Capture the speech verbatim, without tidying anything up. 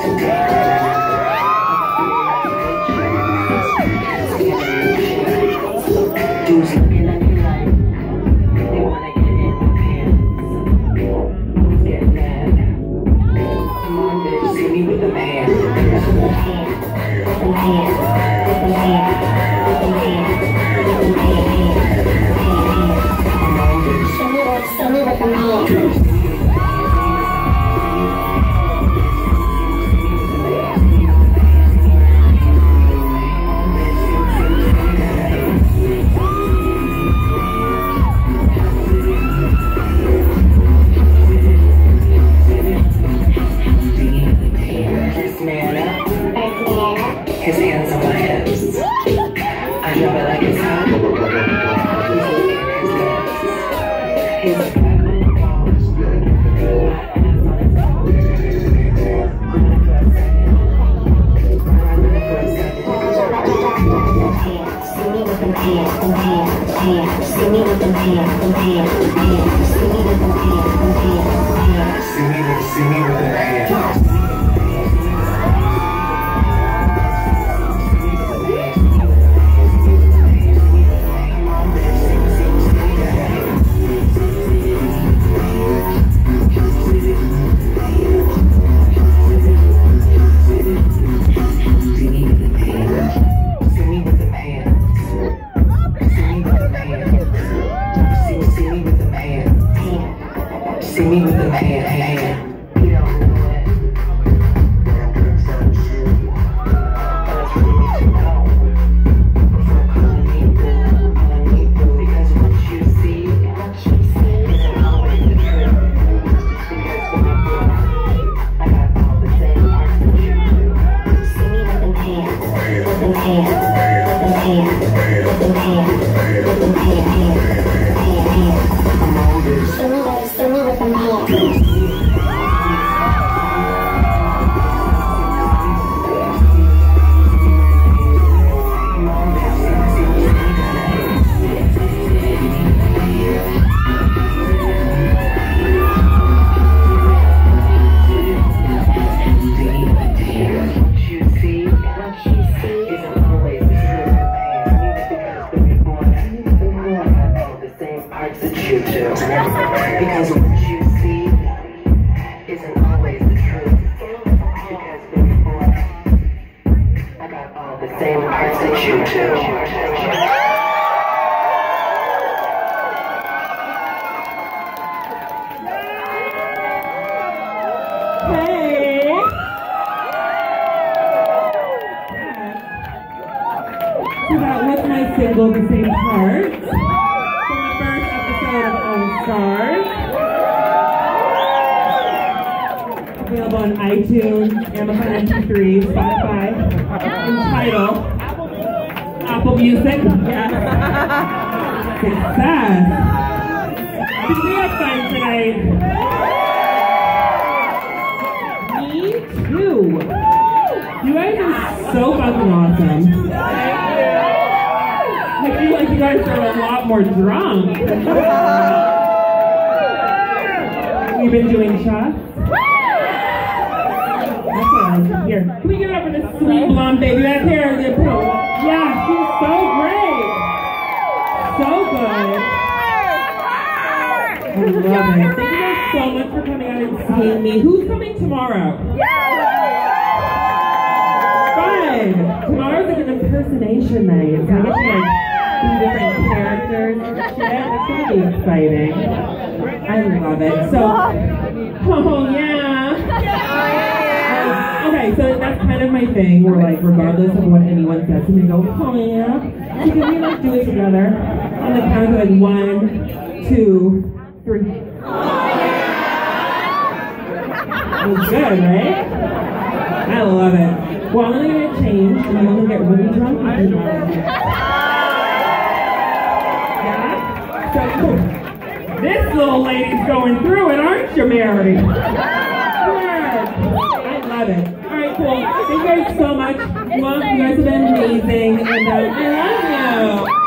Dudes looking at me like they wanna get in my pants. Who's getting mad? Come on, bitch, see me with them hands. With them hands, with them hands, with them hands, with them hands, with them hands, with them hands. Come on, bitch. Show me what, show me with them hands. His hands on my hips. I drop it like it's hot. He's a black little boss. See me with them hands, them hands, hands. See me with them hands, them hands, hands. See me with them hands, them hands, hands. See me with, see me with them hands. See me with them hand, hand, hand. You don't know it. But I'm gonna start soon. But that's what you need to know. Before calling me boo, calling me boo. Because what you see, what you see isn't always the truth. Because when you're born, I got all the same parts that you do. See me with them hands, with them hands, with them hands, with them hands, with them hands, hands, hands, hands. I'm on this. See me with, see me with them hands. Because what you see isn't always the truth. Because when you're born, I got all the same parts that you do. Hey! So that was my single, The Same Parts. Stars. Available on iTunes, Amazon M P three, Spotify, and Tidal, Apple Music. Yes. Success. Did we have fun tonight? Me too. You guys are so fucking awesome. I feel like you guys are a lot more drunk. You've been doing shots? Excellent. Here. Can we give it up for this sweet blonde baby right here? Yeah, she's so great. So good. I love it. Thank you guys so much for coming out and seeing me. Who's coming tomorrow? Fun. Tomorrow's like an impersonation night. So I get to like do different characters and shit. It's gonna be exciting. I love it. So, oh yeah. Um, okay, so that's kind of my thing. Where like, regardless of what anyone says to me, go, oh yeah. So can we like do it together on the count of like one, two, three. That was good, right? I love it. Well, I'm gonna get changed and I'm gonna get really drunk and do yeah? So cool. This little lady's going through it, aren't you, Mary? Good. I love it. All right, cool. Thank you guys so much. Well, you guys have been amazing, and uh, I love you.